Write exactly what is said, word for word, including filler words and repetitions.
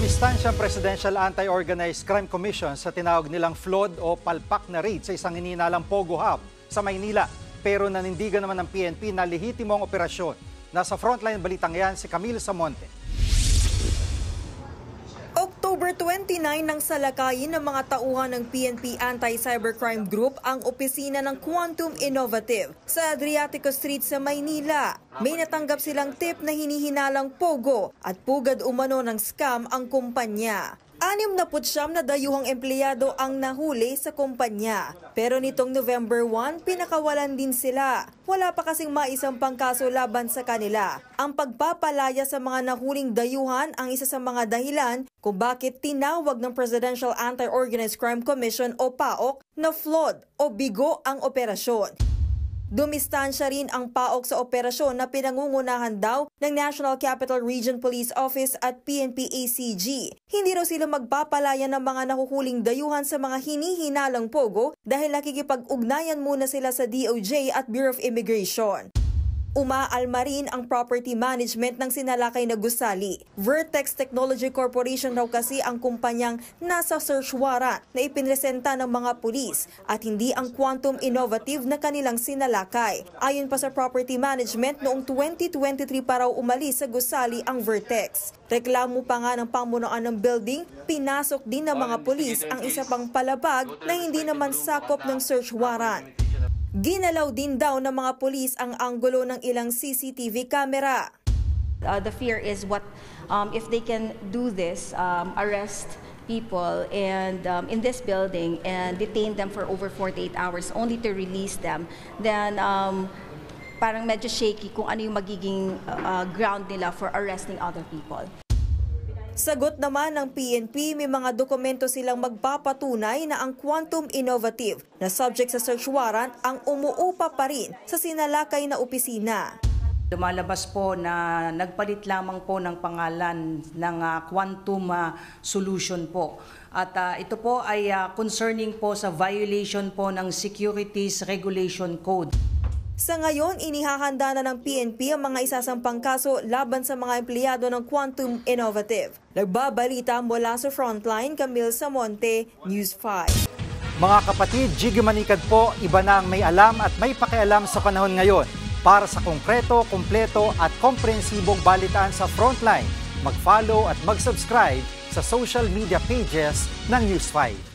Dumistansya ang Presidential Anti-Organized Crime Commission sa tinawag nilang flawed o palpak na raid sa isang hinihinalang Pogo Hub sa Maynila. Pero nanindigan naman ng P N P na lehitimo ang operasyon. Nasa frontline balitang yan si Camille Samonte. October twenty-nine nang salakayin ng mga tauhan ng P N P Anti-Cybercrime Group ang opisina ng Quantum Innovative sa Adriatico Street sa Maynila. May natanggap silang tip na hinihinalang Pogo at pugad umano ng scam ang kumpanya. Anim na putsyam na dayuhang empleyado ang nahuli sa kumpanya. Pero nitong November one, pinakawalan din sila. Wala pa kasing maisampang kaso laban sa kanila. Ang pagpapalaya sa mga nahuling dayuhan ang isa sa mga dahilan kung bakit tinawag ng Presidential Anti-Organized Crime Commission o P A O C na flawed o bigo ang operasyon. Dumistansya rin ang P A O C sa operasyon na pinangungunahan daw ng National Capital Region Police Office at P N P A C G. Hindi raw sila magpapalaya ng mga nahuhuling dayuhan sa mga hinihinalang Pogo dahil nakikipag-ugnayan muna sila sa D O J at Bureau of Immigration. Umaalma rin ang property management ng sinalakay na gusali. Vertex Technology Corporation raw kasi ang kumpanyang nasa search warrant na ipinresenta ng mga pulis at hindi ang Quantum Innovative na kanilang sinalakay. Ayon pa sa property management, noong twenty twenty-three pa raw umalis sa gusali ang Vertex. Reklamo pa nga ng pamunuan ng building, pinasok din ng mga pulis ang isa pang palabag na hindi naman sakop ng search warrant. Ginalaw din daw ng mga pulis ang anggulo ng ilang C C T V camera. Uh, the fear is what um, if they can do this, um, arrest people and um, in this building and detain them for over forty-eight hours only to release them, then um, parang medyo shaky kung ano yung magiging uh, ground nila for arresting other people. Sagot naman ng P N P, may mga dokumento silang magpapatunay na ang Quantum Innovative na subject sa search warrant ang umuupa pa rin sa sinalakay na opisina. Lumalabas po na nagpalit lamang po ng pangalan ng uh, Quantum uh, Solution po. At uh, ito po ay uh, concerning po sa violation po ng Securities Regulation Code. Sa ngayon, inihahanda na ng P N P ang mga isasampang kaso laban sa mga empleyado ng Quantum Innovative. Nagbabalita mula sa Frontline, Camille Samonte, News five. Mga kapatid, Jiggy Manikad po, iba na ang may alam at may pakialam sa panahon ngayon. Para sa konkreto, kumpleto at komprehensibong balitaan sa Frontline, mag-follow at mag-subscribe sa social media pages ng News five.